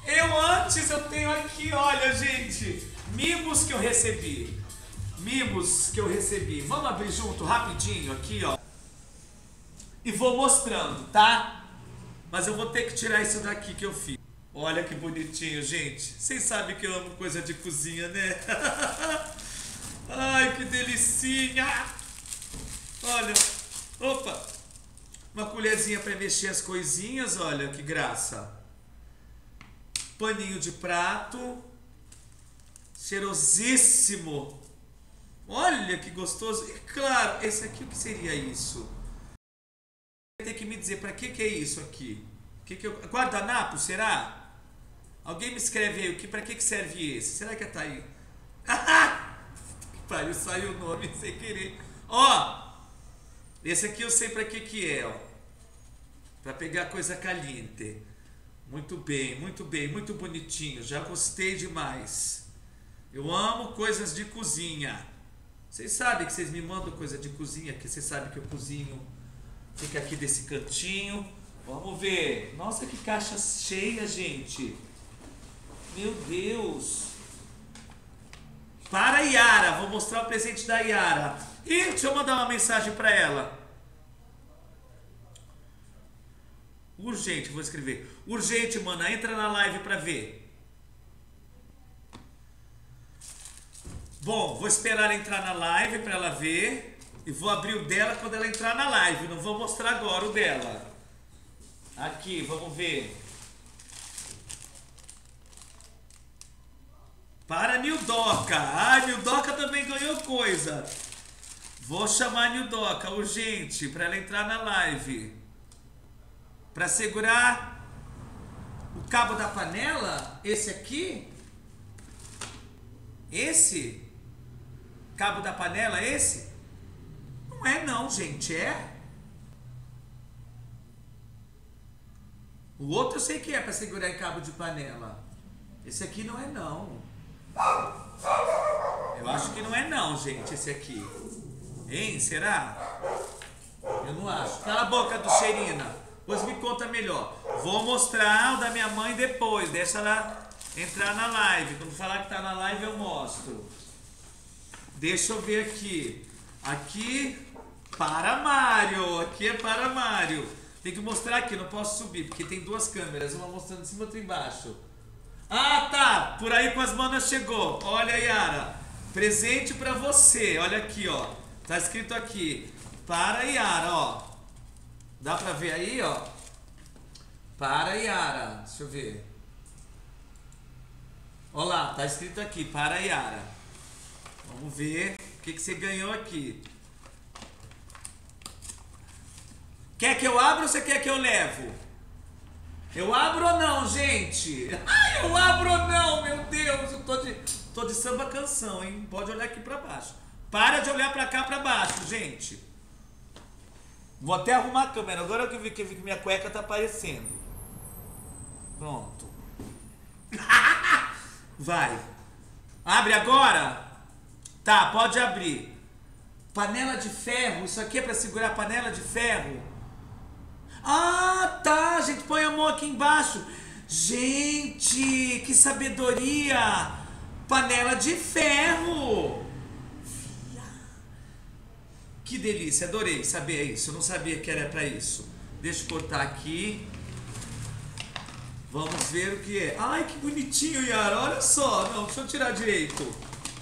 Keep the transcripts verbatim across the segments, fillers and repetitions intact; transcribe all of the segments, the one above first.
Eu antes eu tenho aqui, olha, gente, mimos que eu recebi. Mimos que eu recebi. Vamos abrir junto rapidinho aqui, ó. E vou mostrando, tá? Mas eu vou ter que tirar isso daqui que eu fiz. Olha que bonitinho, gente. Vocês sabem que eu amo coisa de cozinha, né? Ai, que delicinha. Olha, opa. Uma colherzinha para mexer as coisinhas, olha que graça. Paninho de prato. Cheirosíssimo. Olha que gostoso. E claro, esse aqui, o que seria isso? Tem que me dizer para que que é isso aqui. Que que eu... Guardanapo, será? Alguém me escreve aí, que, para que que serve esse? Será que é tá aí? Pariu, saiu o nome sem querer. Ó, esse aqui eu sei para que que é, ó. Para pegar coisa caliente. Muito bem, muito bem, muito bonitinho. Já gostei demais. Eu amo coisas de cozinha. Vocês sabem que vocês me mandam coisa de cozinha, que vocês sabem que eu cozinho. Fica aqui desse cantinho. Vamos ver. Nossa, que caixa cheia, gente. Meu Deus. Para a Yara. Vou mostrar o presente da Yara. E deixa eu mandar uma mensagem para ela. Urgente, vou escrever. Urgente, mana. Entra na live para ver. Bom, vou esperar ela entrar na live para ela ver. E vou abrir o dela quando ela entrar na live. Não vou mostrar agora o dela. Aqui, vamos ver. Para a Nildoca. Ah, a Nildoca também ganhou coisa. Vou chamar a Nildoca, urgente, para ela entrar na live. Para segurar o cabo da panela. Esse aqui. Esse. Cabo da panela, esse? Não é não, gente, é? O outro eu sei que é para segurar em cabo de panela. Esse aqui não é não. Eu acho que não é não, gente, esse aqui. Hein, será? Eu não acho. Cala a boca do Cheirina. Pois me conta melhor. Vou mostrar o da minha mãe depois. Deixa ela entrar na live. Quando falar que tá na live eu mostro. Deixa eu ver aqui. Aqui, para Mário. Aqui é para Mário. Tem que mostrar aqui, não posso subir, porque tem duas câmeras. Uma mostrando em cima e outra embaixo. Ah, tá. Por aí com as manas chegou. Olha, Yara. Presente pra você. Olha aqui, ó. Tá escrito aqui. Para Yara, ó. Dá pra ver aí, ó? Para Yara. Deixa eu ver. Olha lá, tá escrito aqui. Para Yara. Vamos ver o que, que você ganhou aqui. Quer que eu abra ou você quer que eu levo? Eu abro ou não, gente? Ai, eu abro ou não, meu Deus. Eu tô de, tô de samba canção, hein? Pode olhar aqui pra baixo. Para de olhar pra cá, pra baixo, gente. Vou até arrumar a câmera. Agora que eu vi que minha cueca tá aparecendo. Pronto. Vai. Abre agora? Tá, pode abrir. Panela de ferro. Isso aqui é pra segurar a panela de ferro. Ah, tá, gente. Põe a mão aqui embaixo. Gente, que sabedoria. Panela de ferro. Que delícia, adorei saber isso. Eu não sabia que era pra isso. Deixa eu cortar aqui. Vamos ver o que é. Ai, que bonitinho, Yara. Olha só. Não, deixa eu tirar direito.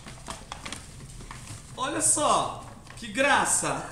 Olha só. Que graça.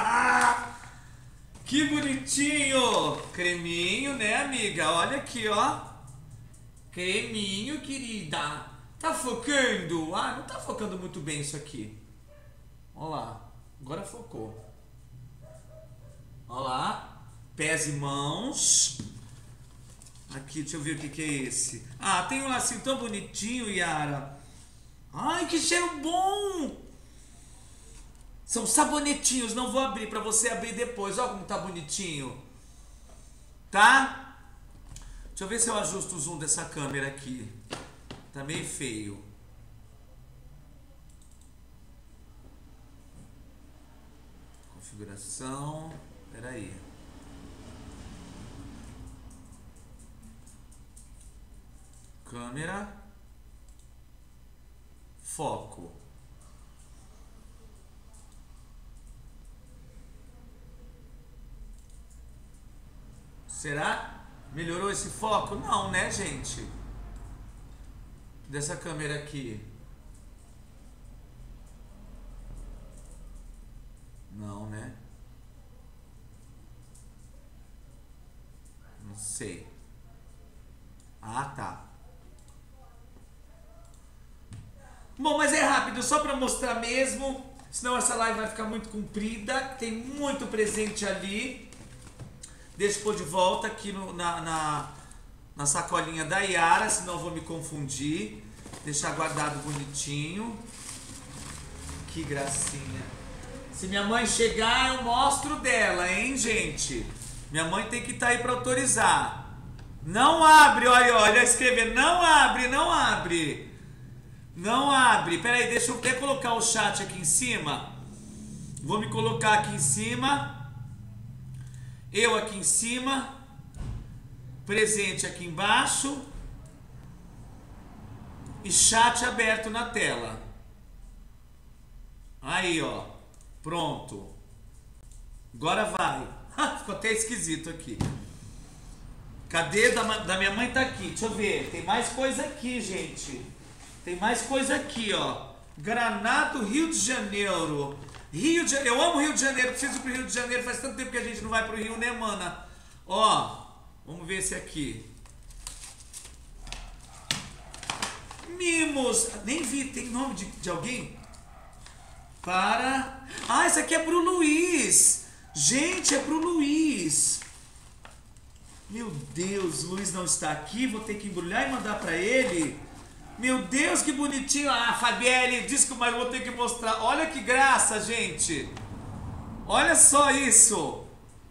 Que bonitinho. Creminho, né, amiga? Olha aqui, ó. Creminho, querida. Tá focando? Ah, não tá focando muito bem isso aqui. Olha lá. Agora focou. Olha lá. Pés e mãos. Aqui, deixa eu ver o que, que é esse. Ah, tem um lacinho tão bonitinho, Yara. Ai, que cheiro bom. São sabonetinhos. Não vou abrir pra você abrir depois. Olha como tá bonitinho. Tá? Deixa eu ver se eu ajusto o zoom dessa câmera aqui. Tá meio feio. Configuração. Espera aí. Câmera. Foco. Será? Melhorou esse foco? Não, né, gente? Dessa câmera aqui. Não, né? Não sei. Ah, tá. Bom, mas é rápido, só para mostrar mesmo. Senão essa live vai ficar muito comprida. Tem muito presente ali. Deixa eu pôr de volta aqui no, na, na, na sacolinha da Yara, senão eu vou me confundir. Deixar guardado bonitinho. Que gracinha. Se minha mãe chegar, eu mostro dela, hein, gente? Minha mãe tem que estar aí para autorizar. Não abre, olha, olha, escrever. Não abre, não abre. Não abre. Pera aí, deixa eu até colocar o chat aqui em cima. Vou me colocar aqui em cima. Eu aqui em cima, presente aqui embaixo e chat aberto na tela. Aí, ó, pronto. Agora vai. Ficou até esquisito aqui. Cadê da, da minha mãe? Tá aqui, deixa eu ver. Tem mais coisa aqui, gente. Tem mais coisa aqui, ó. Granado, Rio de Janeiro. Rio de Janeiro, eu amo Rio de Janeiro, preciso ir pro Rio de Janeiro, faz tanto tempo que a gente não vai pro Rio, né, mana? Ó, vamos ver esse aqui. Mimos, nem vi, tem nome de, de alguém? Para... Ah, esse aqui é pro Luiz. Gente, é pro Luiz. Meu Deus, o Luiz não está aqui, vou ter que embrulhar e mandar pra ele. Meu Deus, que bonitinho. Ah, Fabielle, disse que mas vou ter que mostrar. Olha que graça, gente. Olha só isso.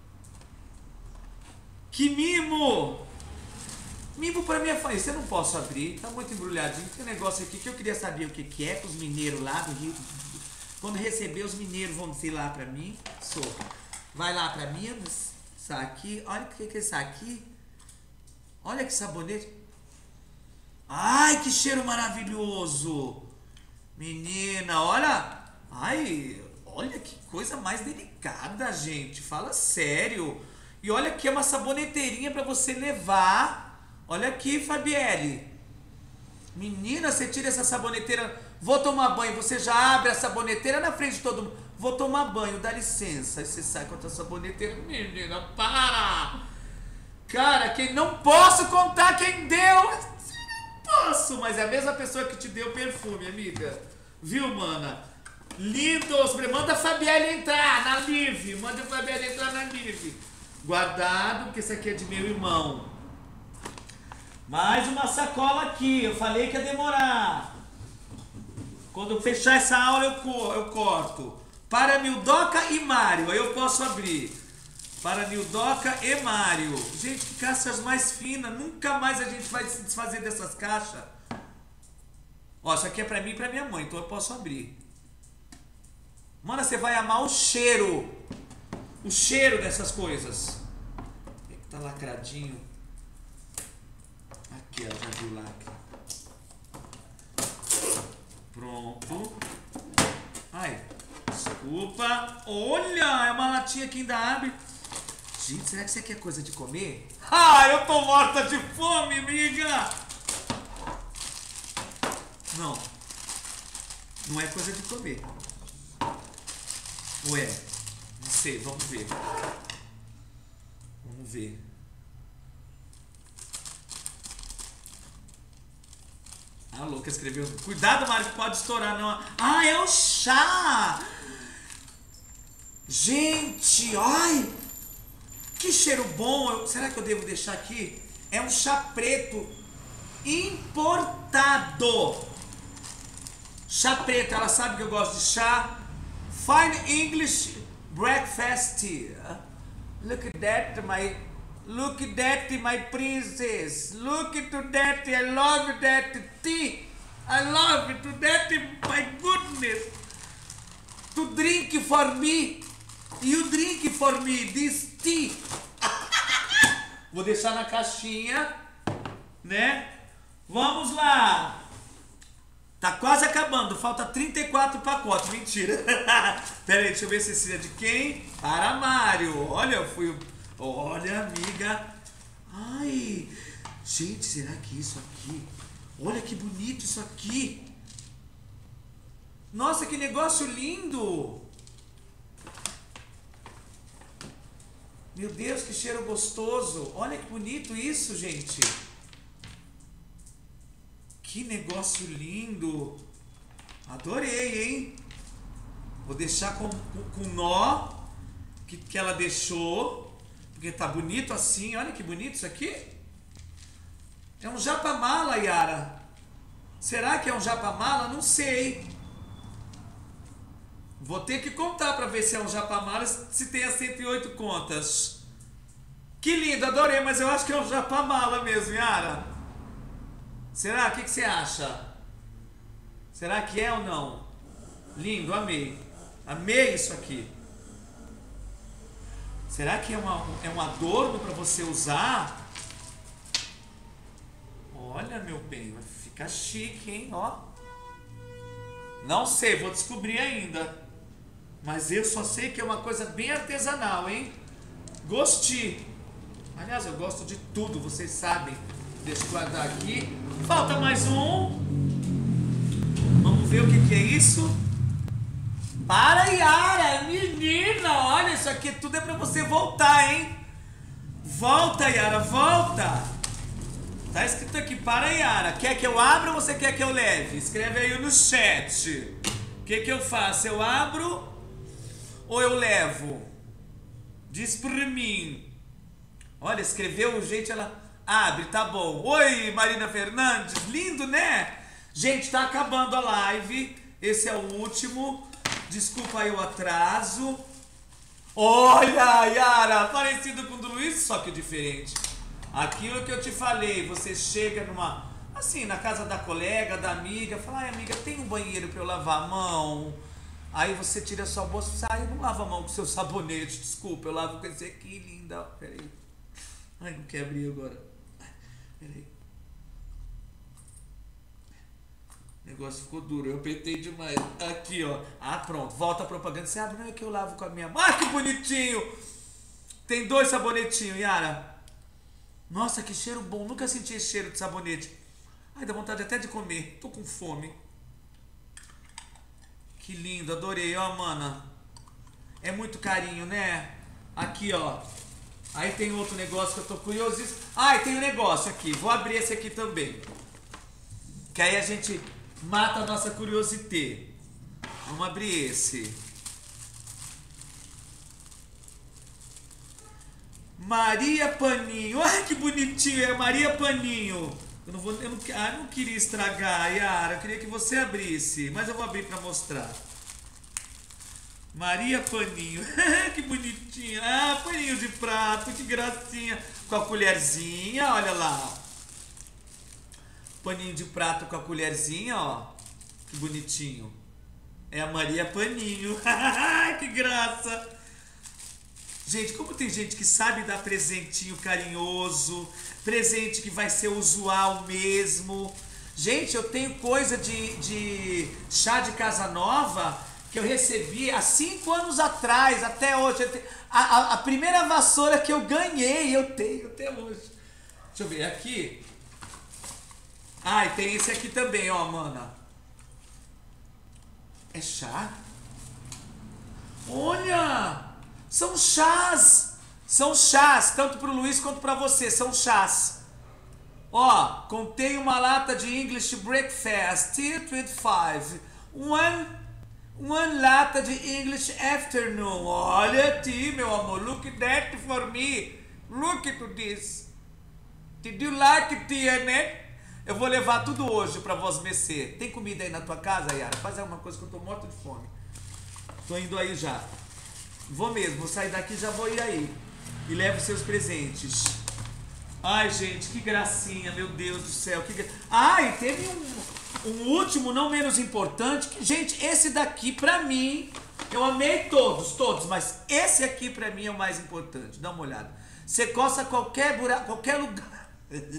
Que mimo. Mimo pra minha família. Você não posso abrir, tá muito embrulhadinho. Tem um negócio aqui que eu queria saber o que, que é. Os mineiros lá do Rio. Quando receber, os mineiros vão dizer lá pra mim. Sou. Vai lá pra mim. Isso aqui. Olha o que, que é isso aqui. Olha que sabonete. Ai, que cheiro maravilhoso. Menina, olha. Ai, olha que coisa mais delicada, gente. Fala sério. E olha aqui, é uma saboneteirinha pra você levar. Olha aqui, Fabielle. Menina, você tira essa saboneteira. Vou tomar banho. Você já abre a saboneteira na frente de todo mundo. Vou tomar banho, dá licença. Aí você sai com a tua saboneteira. Menina, para. Cara, quem não posso contar quem deu... Posso, mas é a mesma pessoa que te deu perfume, amiga. Viu, mana? Lindos. Manda a Fabielle entrar na Live. Manda a Fabielle entrar na Live. Guardado, porque esse aqui é de meu irmão. Mais uma sacola aqui. Eu falei que ia demorar. Quando eu fechar essa aula, eu, co eu corto. Para Nildoca e Mário. Aí eu posso abrir. Para Nildoca e Mário. Gente, que caixas mais finas. Nunca mais a gente vai se desfazer dessas caixas. Ó, isso aqui é pra mim e pra minha mãe, então eu posso abrir. Mano, você vai amar o cheiro. O cheiro dessas coisas. É que tá lacradinho. Aqui, ó, já viu o lacre. Pronto. Ai, desculpa. Olha, é uma latinha que ainda abre. Gente, será que isso aqui é coisa de comer? Ah, eu tô morta de fome, amiga! Não. Não é coisa de comer. Ou é? Não sei, vamos ver. Vamos ver. A louca escreveu. Cuidado, Mário, que pode estourar. Não. Ah, é o chá! Gente, ai! Que cheiro bom! Eu, será que eu devo deixar aqui? É um chá preto importado. Chá preto, ela sabe que eu gosto de chá. Fine English breakfast tea. Look at that, my look at that, my princess. Look at that, I love that tea. I love it, that, my goodness. To drink for me. You drink for me this tea. Vou deixar na caixinha, né? Vamos lá. Tá quase acabando, falta trinta e quatro pacotes, mentira. Pera aí, deixa eu ver se esse é de quem? Para Mário. Olha, eu fui... Olha, amiga. Ai, gente, será que isso aqui... Olha que bonito isso aqui. Nossa, que negócio lindo. Meu Deus, que cheiro gostoso. Olha que bonito isso, gente. Que negócio lindo. Adorei, hein? Vou deixar com, com, com nó que, que ela deixou. Porque tá bonito assim. Olha que bonito isso aqui. É um japamala, Yara. Será que é um japamala? Não sei. Vou ter que contar para ver se é um japamala, se tem as cento e oito contas. Que lindo, adorei, mas eu acho que é um japamala mesmo, Yara. Será? O que, que você acha? Será que é ou não? Lindo, amei. Amei isso aqui. Será que é, uma, é um adorno para você usar? Olha, meu bem, vai ficar chique, hein? Ó. Não sei, vou descobrir ainda. Mas eu só sei que é uma coisa bem artesanal, hein? Gostei. Aliás, eu gosto de tudo, vocês sabem. Deixa eu guardar aqui. Falta mais um. Vamos ver o que, que é isso. Para, Yara, menina, olha, isso aqui tudo é pra você voltar, hein? Volta, Yara, volta. Tá escrito aqui, para, Yara. Quer que eu abra ou você quer que eu leve? Escreve aí no chat. O que que eu faço? Eu abro ou eu levo? Diz pra mim. Olha, escreveu, gente, ela abre, tá bom. Oi, Marina Fernandes, lindo, né? Gente, tá acabando a live. Esse é o último. Desculpa aí o atraso. Olha, Yara, parecido com o do Luiz, só que diferente. Aquilo que eu te falei, você chega numa, assim, na casa da colega, da amiga, fala, ai amiga, tem um banheiro pra eu lavar a mão? Aí você tira a sua bolsa e fala, ai, eu não lavo a mão com seu sabonete, desculpa, eu lavo com esse aqui, linda. Peraí. Ai, não quer abrir agora. Peraí. O negócio ficou duro, eu apertei demais. Aqui, ó. Ah, pronto, volta a propaganda. Você abre, não é que eu lavo com a minha mão. Ah, que bonitinho! Tem dois sabonetinhos, Yara. Nossa, que cheiro bom. Nunca senti esse cheiro de sabonete. Ai, dá vontade até de comer. Tô com fome. Que lindo, adorei, ó, mana. É muito carinho, né? Aqui, ó. Aí tem outro negócio que eu tô curioso. Ah, e tem um negócio aqui. Vou abrir esse aqui também. Que aí a gente mata a nossa curiosidade. Vamos abrir esse. Maria Paninho. Ai, que bonitinho. É Maria Paninho. Eu não, vou, eu não, ah, eu não queria estragar, Yara. Eu queria que você abrisse. Mas eu vou abrir para mostrar. Maria Paninho. Que bonitinha. Ah, paninho de prato. Que gracinha. Com a colherzinha. Olha lá. Paninho de prato com a colherzinha, ó. Que bonitinho. É a Maria Paninho. Que graça. Gente, como tem gente que sabe dar presentinho carinhoso, presente que vai ser usual mesmo. Gente, eu tenho coisa de, de chá de casa nova que eu recebi há cinco anos atrás, até hoje. A, a, a primeira vassoura que eu ganhei, eu tenho até hoje. Deixa eu ver, aqui. Ah, e tem esse aqui também, ó, mana. É chá? Olha! São chás! São chás, tanto pro Luiz quanto pra você, são chás. Ó, contém uma lata de English Breakfast, Tea twenty-five. One, one lata de English Afternoon. Olha, tea, meu amor, look at that for me. Look at this. Did you like tea, né? Eu vou levar tudo hoje pra vós mercê. Tem comida aí na tua casa, Yara? Faz alguma coisa que eu tô morto de fome. Tô indo aí já. Vou mesmo, vou sair daqui e já vou ir aí. E levo seus presentes. Ai, gente, que gracinha, meu Deus do céu. Que... Ai, teve um, um último, não menos importante. Que, gente, esse daqui pra mim, eu amei todos, todos. Mas esse aqui pra mim é o mais importante. Dá uma olhada. Você coça qualquer buraco, qualquer lugar.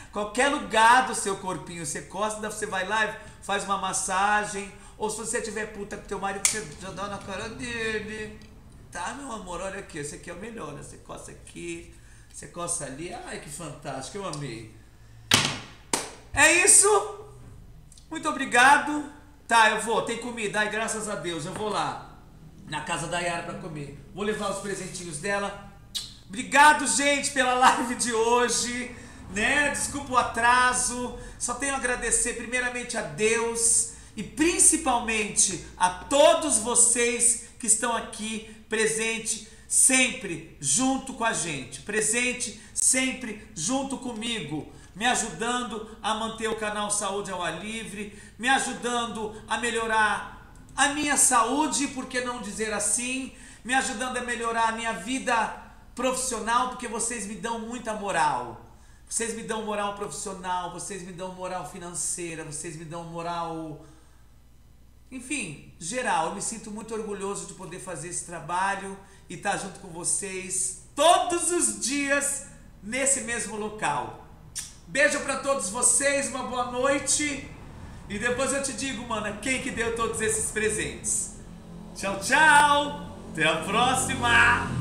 Qualquer lugar do seu corpinho você costa, você vai lá e faz uma massagem. Ou se você tiver puta com teu marido, você já dá na cara dele. Tá, meu amor, olha aqui, esse aqui é o melhor, né? Você coça aqui, você coça ali. Ai, que fantástico, eu amei. É isso. Muito obrigado. Tá, eu vou, tem comida. Ai, graças a Deus, eu vou lá na casa da Yara pra comer. Vou levar os presentinhos dela. Obrigado, gente, pela live de hoje, né? Desculpa o atraso. Só tenho a agradecer primeiramente a Deus e principalmente a todos vocês que estão aqui presente sempre junto com a gente, presente sempre junto comigo, me ajudando a manter o canal Saúde ao Ar Livre, me ajudando a melhorar a minha saúde, por que não dizer assim, me ajudando a melhorar a minha vida profissional, porque vocês me dão muita moral. Vocês me dão moral profissional, vocês me dão moral financeira, vocês me dão moral... Enfim, geral, eu me sinto muito orgulhoso de poder fazer esse trabalho e estar junto com vocês todos os dias nesse mesmo local. Beijo pra todos vocês, uma boa noite. E depois eu te digo, mano, quem que deu todos esses presentes. Tchau, tchau. Até a próxima.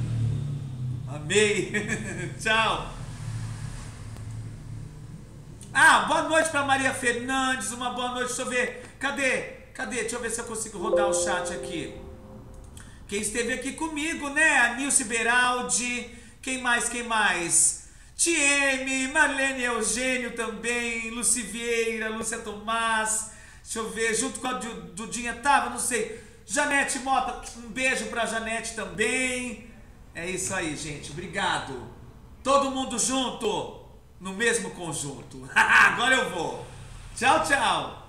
Amei. Tchau. Ah, boa noite pra Maria Fernandes. Uma boa noite. Deixa eu ver. Cadê? Cadê? Deixa eu ver se eu consigo rodar o chat aqui. Quem esteve aqui comigo, né? A Nilce Beraldi. Quem mais? Quem mais? Tieme, Marlene Eugênio também, Luci Vieira, Lúcia Tomás, deixa eu ver, junto com a Dudinha tava, não sei, Janete Mota, um beijo pra Janete também. É isso aí, gente, obrigado. Todo mundo junto, no mesmo conjunto. Agora eu vou. Tchau, tchau.